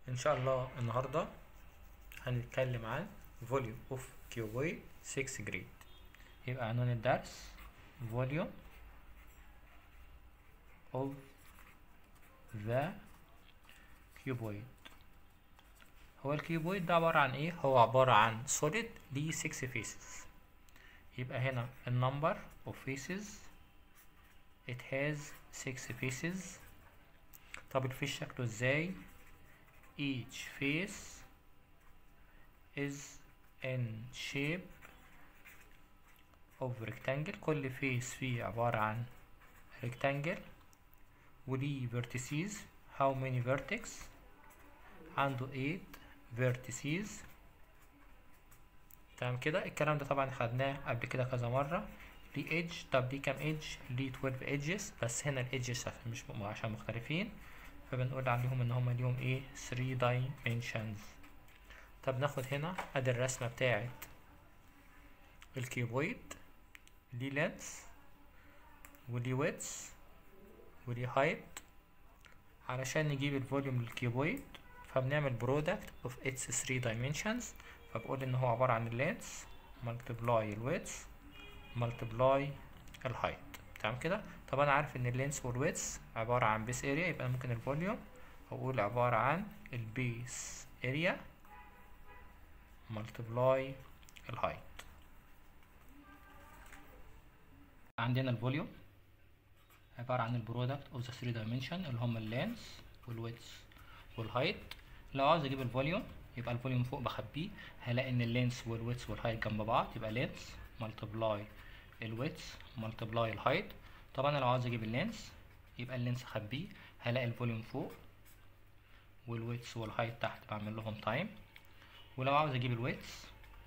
ان شاء الله النهارده هنتكلم عن volume of cuboid 6 grade. يبقى عنوان الدرس volume of the cuboid. هو الكيوبويد ده عبارة عن ايه؟ هو عبارة عن solid ليه 6 faces. يبقى هنا النمبر of faces it has 6 faces. طب الفيس شكله ازاي؟ each face is in shape of rectangle. كل فيس فيه عبارة عن rectangle وليه vertices. how many vertex؟ عنده 8 vertices. تمام كده. الكلام ده طبعا خدناه قبل كده كذا مرة. ليه edge؟ طب ليه كام edge؟ ليه 12 edges، بس هنا الedges عشان مختلفين فبنقول عليهم ان هما ليهم ايه 3 dimensions. طب ناخد هنا ادي الرسمة بتاعت الكيوبويد. ليه لينس وليه ويدث وليه هايت. علشان نجيب الفوليوم للكيوبويد فبنعمل برودكت اوف its 3 dimensions. فبقول ان هو عبارة عن اللينس ملتبلاي الويدث ملتبلاي الهايت. تمام كده. طب انا عارف ان اللينس والويدث عبارة عن بيس اريا، يبقى ممكن الفوليوم اقول عبارة عن البيس اريا ملتبلاي الهايت. عندنا الفوليوم عبارة عن البرودكت اوف ذا 3 dimension اللي هما اللينس والويدث والهايت. لو عاوز اجيب الفوليوم يبقى الفوليوم فوق بخبيه، هلاقي ان اللينس والويدث والهايت جنب بعض، يبقى لينس ملتبلاي الويدث ملتبلاي الهايت. طبعا انا لو عاوز اجيب اللينس يبقى اللينس اخبيه، هلاقي الفوليوم فوق والويدث والهايت تحت، بعمل لهم تايم. ولو عاوز اجيب الويدث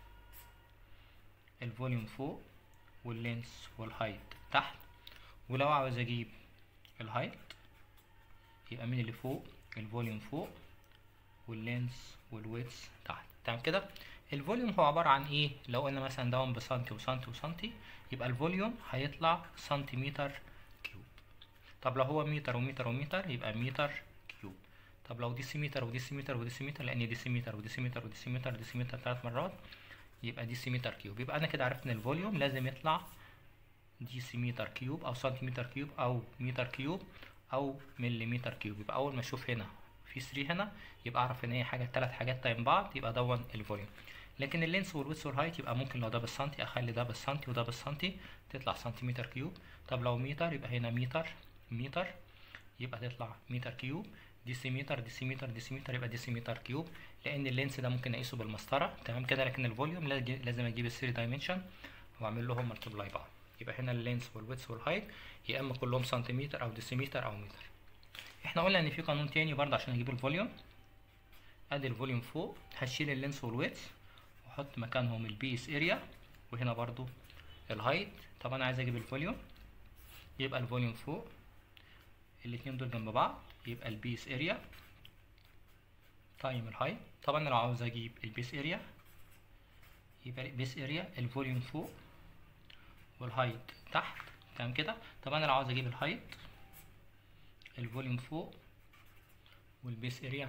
الفوليوم فوق واللينس والهايت تحت. ولو عاوز اجيب الهايت يبقى مين اللي فوق؟ الفوليوم فوق واللينس والويدث تحت. تمام كده. الفوليوم هو عبارة عن ايه؟ لو قلنا مثلا داون بسنتي وسنتي وسنتي يبقى الفوليوم هيطلع سنتيمتر كيوب. طب لو هو متر ومتر ومتر يبقى متر كيوب. طب لو ديسيمتر وديسيمتر وديسيمتر، لان ديسيمتر وديسيمتر وديسيمتر ديسيمتر 3 مرات يبقى ديسيمتر كيوب. يبقى انا كده عرفت ان الفوليوم لازم يطلع ديسيمتر كيوب او سنتيمتر كيوب او متر كيوب او مليمتر كيوب. يبقى اول ما اشوف هنا في 3 هنا يبقى اعرف ان هي حاجه 3 حاجات تايم بعض، يبقى دون الفوليوم. لكن اللينس والويدث والهايت يبقى ممكن لو ده بالسنتي اخلي ده بالسنتي وده بالسنتي تطلع سنتيمتر كيوب. طب لو متر يبقى هنا متر يبقى تطلع متر كيوب. ديسيمتر ديسيمتر ديسيمتر يبقى ديسيمتر كيوب، لان اللينس ده ممكن اقيسه بالمسطره. تمام كده. لكن الفوليوم لازم اجيب ال 3 دايمنشن واعمل لهم ملتبلاي بعض. يبقى هنا اللينس والويدث والهايت يا اما كلهم سنتيمتر او ديسيمتر او متر. احنا قلنا ان في قانون تاني برضه عشان اجيب الفوليوم. ادي الفوليوم فوق هشيل اللينس والويدث واحط مكانهم البيس اريا وهنا برضه الهايت. طب انا عايز اجيب الفوليوم يبقى الفوليوم فوق الاتنين دول جنب بعض يبقى البيس اريا تايم الهايت. طبعا لو عاوز اجيب البيس اريا يبقى البيس اريا الفوليوم فوق والهايت تحت. تمام كده. طب انا لو عاوز اجيب الهايت الفوليوم فوق والبيس اريا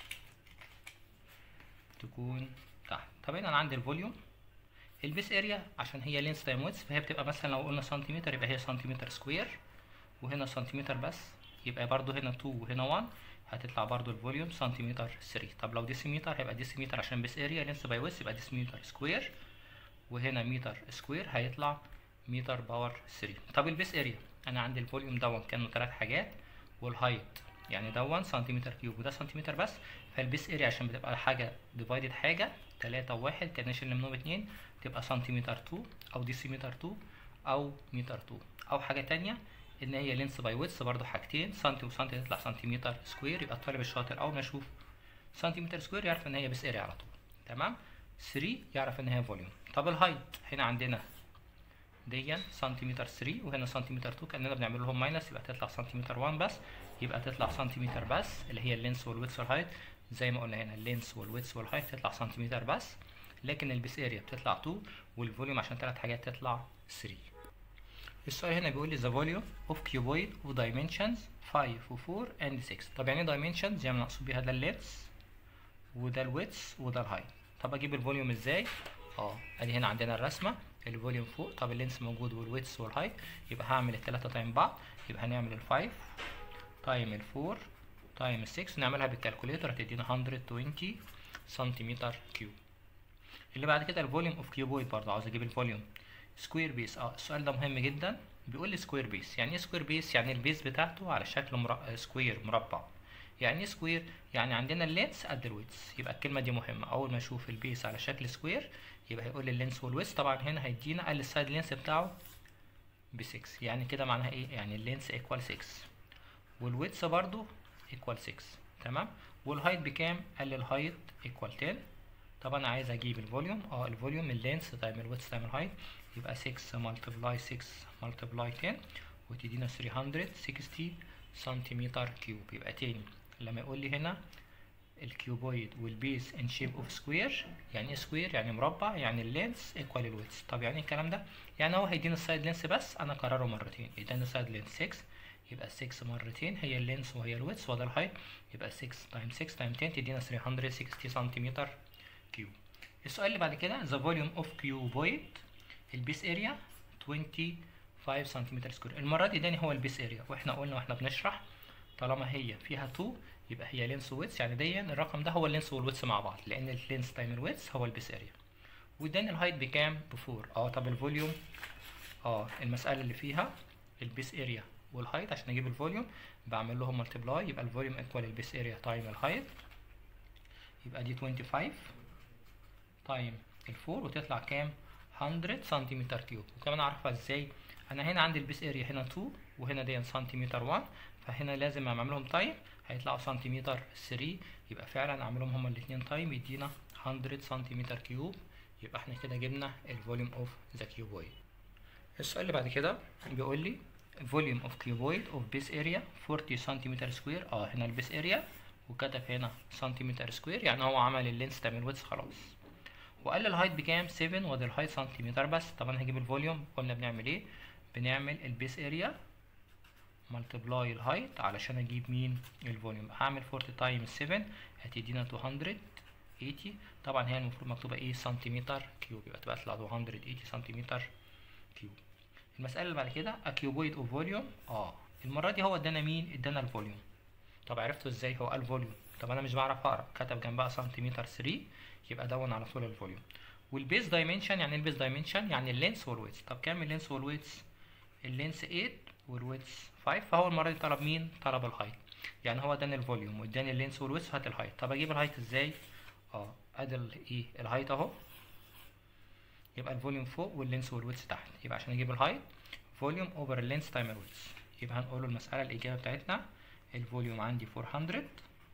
تكون تحت. طب هنا انا عندي الفوليوم البيس اريا عشان هي لينس تايم ويدث فهي بتبقى مثلا لو قلنا سنتيمتر يبقى هي سنتيمتر سكوير، وهنا سنتيمتر بس يبقى برضو هنا 2 وهنا 1 هتطلع برضو الفوليوم سنتيمتر 3. طب لو ديسيمتر هيبقى ديسيمتر عشان بيس اريا لينس باي ويدث يبقى ديسيمتر سكوير، وهنا متر سكوير هيطلع متر باور 3. طب البيس اريا انا عندي الفوليوم دون كانوا 3 حاجات والهايت يعني دون سنتيمتر كيوب وده سنتيمتر بس، فالبيس اريا عشان بتبقى حاجه ديفايدد حاجه 3 و1 كان نشيل منهم 2 تبقى سنتيمتر 2 او ديسيمتر 2 او متر 2. او حاجه تانية ان هي لينس باي ويدث برضو حاجتين سنتي وسنتي تطلع سنتيمتر سكوير. يبقى الطالب الشاطر اول ما يشوف سنتيمتر سكوير يعرف ان هي بيس اريا على طول. تمام. 3 يعرف ان هي فوليوم. طب الهايت هنا عندنا دي سنتيمتر 3 وهنا سنتيمتر 2 كاننا بنعمل لهم ماينس يبقى تطلع سنتيمتر 1 بس، يبقى تطلع سنتيمتر بس اللي هي اللينس والويدث والهايت. زي ما قلنا هنا اللينس والويدث والهايت تطلع سنتيمتر بس، لكن البيس اريا بتطلع 2 والفوليوم عشان 3 حاجات تطلع 3. السؤال هنا بيقول لي the volume of cuboid of dimensions 5 و 4 and 6. طب يعني ايه dimensions؟ يعني مقصود بيها ده اللينس وده الويدث وده الهايت. طب اجيب الفوليوم ازاي؟ ادي هنا عندنا الرسمه، الفوليوم فوق، طب اللينس موجود والويدث والهايت، يبقى هعمل التلاته تايم بعض، يبقى هنعمل ال5 تايم ال4 تايم ال6 نعملها بالكالكوليتر هتدينا 120 سنتيمتر كيوب. اللي بعد كده الفوليوم اوف كيوبويد، برضه عاوز اجيب الفوليوم سكوير بيس. السؤال ده مهم جدا، بيقول لي سكوير بيس. يعني ايه سكوير بيس؟ يعني البيس بتاعته على شكل سكوير مربع. يعني ايه سكوير؟ يعني عندنا اللينس قد الويدث. يبقى الكلمه دي مهمه، اول ما اشوف البيس على شكل سكوير يبقى هيقول لي اللينس والويدث. طبعا هنا هيدينا قال السايد لينس بتاعه ب6، يعني كده معناها ايه؟ يعني اللينس ايكوال 6 والويدث برضو ايكوال 6. تمام. والهايت بكام؟ قال لي الهايت ايكوال 10. طب انا عايز اجيب الفوليوم، الفوليوم اللينس تايم الويدث تايم الهايت، يبقى 6 ملتبلاي 6 ملتبلاي 10 وتدينا 360 سنتيمتر كيوب. يبقى تاني لما يقول لي هنا الكيوبويد والبيس ان شيب اوف سكوير، يعني ايه سكوير؟ يعني مربع، يعني اللينس ايكوال الويدث. طب يعني ايه الكلام ده؟ يعني هو هيدينا السايد لينس بس انا اكرره مرتين، يدينا السايد لينس 6، يبقى 6 مرتين هي اللينس وهي الويدث وده الهايت، يبقى 6 تايم 6 تايم 10 تدينا 360 سنتيمتر كيوب. السؤال اللي بعد كده the volume of cuboid البيس اريا 25 سنتيمتر سكوير. المره دي اداني هو البيس اريا، واحنا قلنا واحنا بنشرح طالما هي فيها 2 يبقى هي لينس وويدث، يعني دي الرقم ده هو اللينس والويدث مع بعض، لان اللينس تايم الويدث هو البيس اريا. واداني الهايت بكام؟ ب4. طب الفوليوم، المساله اللي فيها البيس اريا والهايت، عشان اجيب الفوليوم بعمل لهم ملتبلاي، يبقى الفوليوم ايكوال البيس اريا تايم الهايت، يبقى دي 25 تايم ال4 وتطلع كام؟ 100 سنتيمتر كيوب. وكمان اعرفها ازاي؟ انا هنا عندي البيس اريا هنا 2 وهنا دي سنتيمتر 1، فهنا لازم اعملهم تايم هيطلعوا سنتيمتر 3، يبقى فعلا اعملهم هما الاثنين تايم يدينا 100 سنتيمتر كيوب. يبقى احنا كده جبنا الفوليوم اوف ذا كيوبويد. السؤال اللي بعد كده بيقول لي فوليوم اوف كيوبويد اوف بيس اريا 40 سنتيمتر سكوير. هنا البيس اريا وكتب هنا سنتيمتر سكوير، يعني هو عمل اللينس تايم الويدث خلاص. وقال الهايت بكام؟ 7 وده الهايت سنتيمتر بس. طبعا هجيب الفوليوم، قلنا بنعمل ايه؟ بنعمل البيس اريا ملتبلاي الهايت علشان اجيب مين؟ الفوليوم. هعمل 40 تايم 7 هتدينا 280. طبعا هي المفروض مكتوبه ايه؟ سنتيمتر كيوب، يبقى تطلع 280 سنتيمتر كيوب. المساله اللي بعد كده كيوبويد اوف فوليوم. المره دي هو ادانا مين؟ ادانا الفوليوم. طب عرفته ازاي؟ هو قال فوليوم، طب انا مش بعرف اقرا، كتب جنبها سنتيمتر 3، يبقى دون على طول الفوليوم. والبيس دايمنشن، يعني البيس دايمنشن يعني اللينس والويدث. طب كام اللينس والويدث؟ اللينس 8 والويدث 5، فهو المره دي طلب مين؟ طلب الهايت. يعني هو اداني الفوليوم واداني اللينس والويدث، هات الهايت. طب اجيب الهايت ازاي؟ ادي ايه؟ الهايت اهو، يبقى الفوليوم فوق واللينس والويدث تحت، يبقى عشان اجيب الهايت فوليوم اوفر اللينس تايم الويدث. يبقى هنقول له المساله الاجابه بتاعتنا الفوليوم عندي 400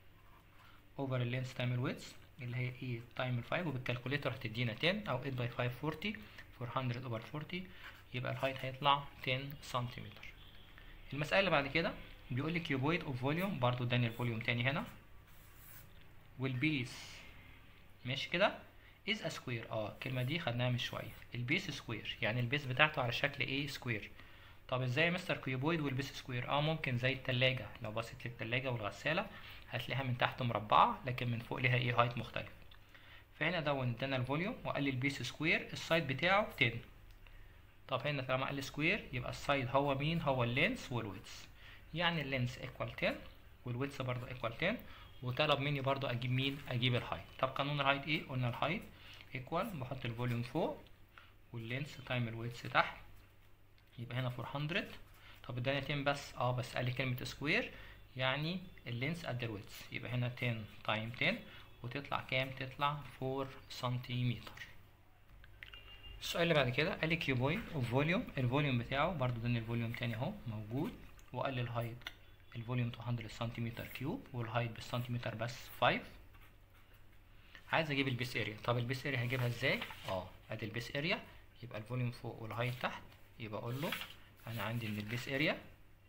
اوفر اللينس تايم الويدث اللي هي ايه؟ تايم ال5، وبالكالكوليتر هتدينا 10 او 8 باي 5 40، 400 اوفر 40، يبقى الهايت هيطلع 10 سنتيمتر. المساله اللي بعد كده بيقول لي كيوبويد اوف فوليوم، برضو اداني الفوليوم تاني هنا، والبيس ماشي كده از ا سكوير. الكلمه دي خدناها من شويه، البيس سكوير يعني البيس بتاعته على شكل ايه؟ سكوير. طب ازاي يا مستر كيوبويد والبيس سكوير؟ ممكن زي التلاجة، لو بصيت للتلاجة والغسالة هتلاقيها من تحت مربعة لكن من فوق ليها ايه؟ هايت مختلف. فهنا دون ادانا الفوليوم وقال لي البيس سكوير السايد بتاعه 10. طب هنا طالما قال لي سكوير يبقى السايد هو مين؟ هو اللينس والويدث، يعني اللينس ايكوال 10 والويدث برضه ايكوال 10، وطلب مني برضه اجيب مين؟ اجيب الهايت. طب قانون الهايت ايه؟ قلنا الهايت ايكوال بحط الفوليوم فوق واللينس تايم الويدث تحت، يبقى هنا 400. طب اداني 10 بس، بس قال لي كلمة سكوير يعني اللينس قد الويدث، يبقى هنا 10 تايم 10 وتطلع كام؟ تطلع 4 سنتيمتر. السؤال اللي بعد كده قال لي كيوبويد اوف فوليوم، الفوليوم بتاعه برضو اداني الفوليوم تاني اهو موجود، وقال لي الهايت الفوليوم 200 سنتيمتر كيوب والهايت بالسنتيمتر بس 5. عايز اجيب البيس اريا. طب البيس اريا هجيبها ازاي؟ ادي البيس اريا، يبقى الفوليوم فوق والهايت تحت، يبقى اقول له انا عندي ان البيس اريا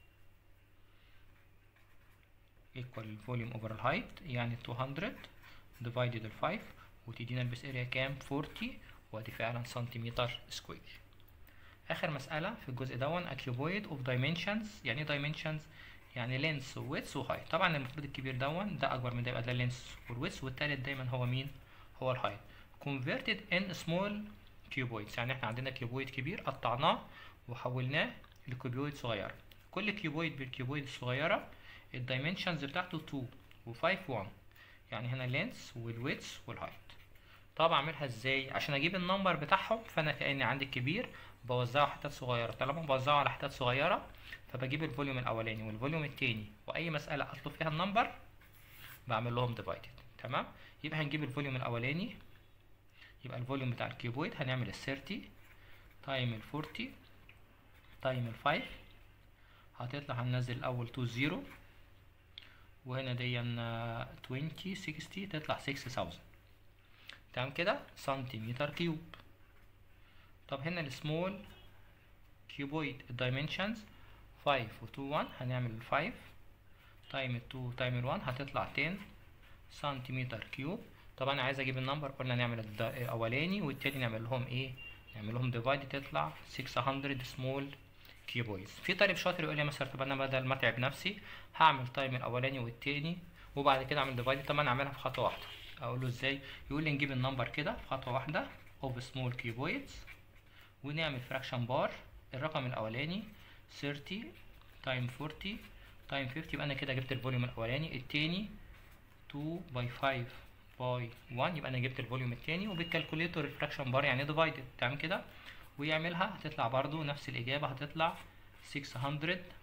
equal الفوليوم اوفر الهايت، يعني 200 divided ال 5 وتدينا البيس اريا كام؟ 40، ودي فعلا سنتيمتر سكوير. اخر مسألة في الجزء دون a cuboid of dimensions. يعني ايه dimensions؟ يعني لينس وويدث وهايت. طبعا المفروض الكبير ده اكبر من ده، يبقى ده لينس والويدث، والتالت دايما هو مين؟ هو الهايت. converted in small cuboids، يعني احنا عندنا كيوبويد كبير قطعناه وحولناه لكيوبويد صغيره. كل كيوبويد بالكيوبويد الصغيره الدايمنشنز بتاعته 2 و5 1، يعني هنا اللينس والويدث والهايت. طب اعملها ازاي؟ عشان اجيب النمبر بتاعهم، فانا كاني عندي الكبير بوزعه حتت صغيره، طالما بوزعه على حتت صغيره فبجيب الفوليوم الاولاني والفوليوم التاني، واي مساله اطلب فيها النمبر بعمل لهم ديفايدد. تمام؟ يبقى هنجيب الفوليوم الاولاني، يبقى الفوليوم بتاع الكيوبويد هنعمل ال 30 تايم ال 40 تايم ال 5، هتطلع هننزل الاول 2 0 وهنا دي 20 60 تطلع 6000. تمام كده؟ سنتيمتر كيوب. طب هنا السمول كيوبويد الدايمنشنز 5 و 2 1، هنعمل ال 5 تايم ال 2 تايم ال 1 هتطلع 10 سنتيمتر كيوب. طبعا انا عايز اجيب النمبر، قلنا نعمل الاولاني والتاني نعمل لهم ايه؟ نعمل لهم ديفايد تطلع 600 سمول كيوبويدز. في طالب شاطر يقول لي مثلا طب انا بدل ما اتعب نفسي هعمل تايم الاولاني والتاني وبعد كده اعمل ديفايد. طب انا اعملها في خطوه واحده. اقول له ازاي؟ يقول لي نجيب النمبر كده في خطوه واحده اوف سمول كيوبويدز ونعمل فراكشن بار. الرقم الاولاني 30 تايم 40 تايم 50، يبقى انا كده جبت الفوليوم الاولاني. التاني 2 باي 5 باي 1، يبقى انا جبت الفوليوم التاني. وبالكالكوليتور الفراكشن بار يعني ديفايدد. تمام كده؟ ويعملها هتطلع برضو نفس الاجابه، هتطلع 600